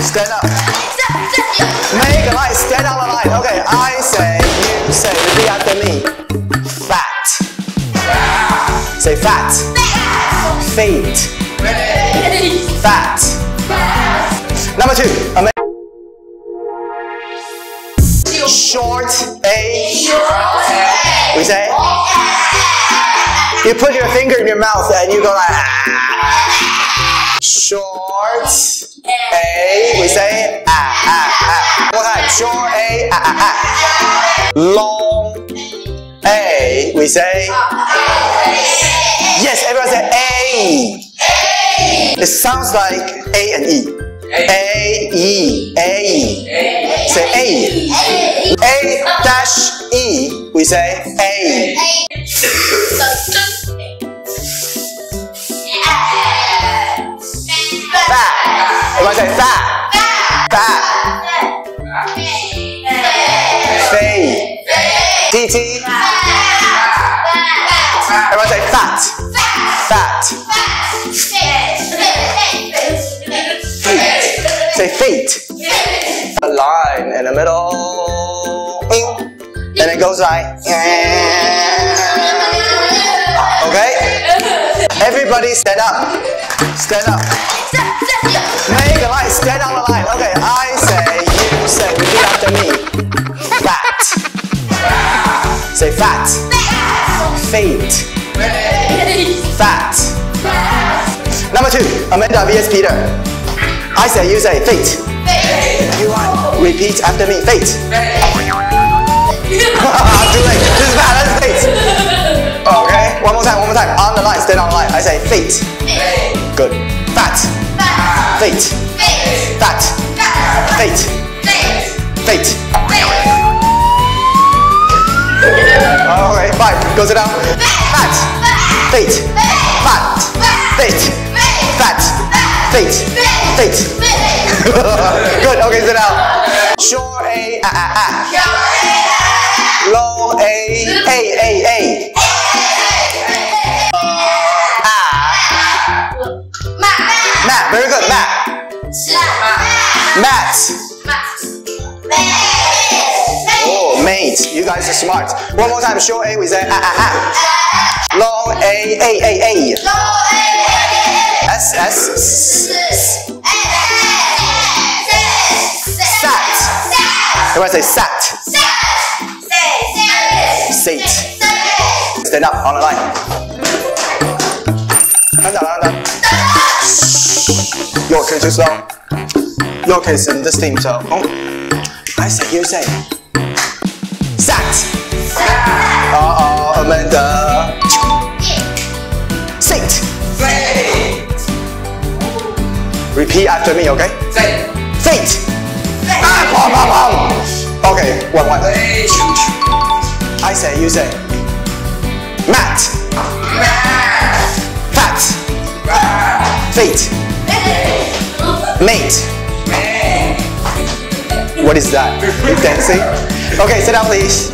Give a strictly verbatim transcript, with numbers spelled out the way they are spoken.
Stand up. Make a line. Stand on the line. Okay, I say, you say. Repeat after me. Fat. Say fat. Fate. Fat. Number two. Short A. We say. You put your finger in your mouth and you go like. Ah. Short A. We say. Ah ah ah. One more time. Short A. Ah ah ah. Long A. We say. Yes, everyone say A. It sounds like A and E. A, E, A, E. Say A. A dash E, we say A. Fat. Everyone say fat. Fat. Fade. T T. Everyone say fat. Fat. Say fate. A line in the middle. And it goes like. Okay? Everybody stand up. Stand up. Make a line. Stand on the line. Okay, I say, you say. Repeat after me. Fat. Say fat. Fate. Fat. Number two. Amanda vs Peter. I say, you say, fate. Fate. You want? Repeat after me, fate. Fate. Too late. This is bad. That's fate. Okay. One more time. One more time. On the line. Stand on the line. I say, fate. Fate. Good. Fat. Fat. Fate. Fate. Fat. Fate. Fate. Fate. Okay. Five. Go sit down. Fat. Fate. Fat. Fate. Fat. Fate. Fate. Good. Okay, sit down. Short A, ah, ah, ah. Long A, A, A, A. Ah. Matt. Very good. Matt. Matt. Oh, mate. You guys are smart. One more time. Short A, we say ah, ah, ah. Long A, A, A, A. S, S. Sat. Everyone say sat. Sate. Stand up on the line. Hands down, hands down. Your kid's too slow. Your kid's in this team, so. Oh. I say, you say. Sat. Uh oh, Amanda. Sate. Repeat after me, okay? Fate. Fate. Ah, bom, bom, bom. Okay, one, one. I say, you say. Matt. Fat. Fate. Mate. What is that? You dancing? Okay, sit down, please.